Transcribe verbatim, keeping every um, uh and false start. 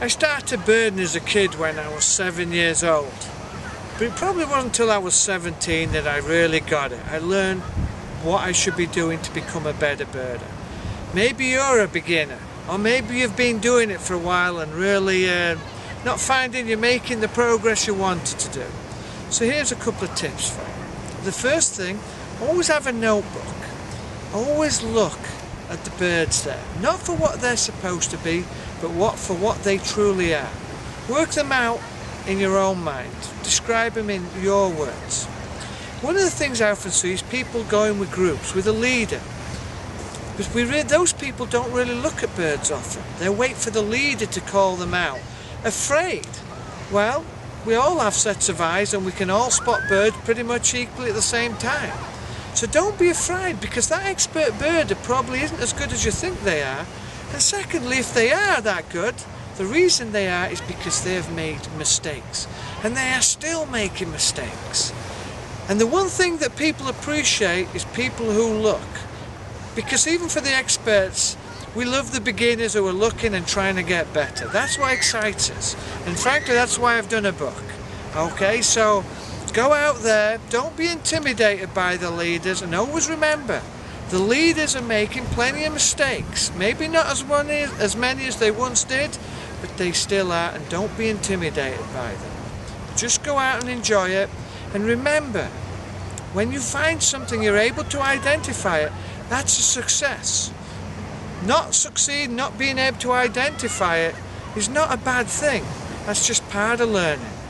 I started birding as a kid when I was seven years old. But it probably wasn't until I was seventeen that I really got it. I learned what I should be doing to become a better birder. Maybe you're a beginner, or maybe you've been doing it for a while and really uh, not finding you're making the progress you wanted to do. So here's a couple of tips for you. The first thing, always have a notebook. Always look at the birds there, not for what they're supposed to be, but what for what they truly are. Work them out in your own mind. Describe them in your words. One of the things I often see is people going with groups with a leader. Because we re those people don't really look at birds often. They wait for the leader to call them out. Afraid? Well, we all have sets of eyes and we can all spot birds pretty much equally at the same time. So don't be afraid, because that expert birder probably isn't as good as you think they are. And secondly, if they are that good, the reason they are is because they have made mistakes. And they are still making mistakes. And the one thing that people appreciate is people who look. Because even for the experts, we love the beginners who are looking and trying to get better. That's what excites us. And frankly, that's why I've done a book. Okay, so go out there, don't be intimidated by the leaders, and always remember, the leaders are making plenty of mistakes. Maybe not as, one as, as many as they once did, but they still are, and don't be intimidated by them. Just go out and enjoy it, and remember, when you find something you're able to identify it, that's a success. Not succeeding, not being able to identify it, is not a bad thing. That's just part of learning.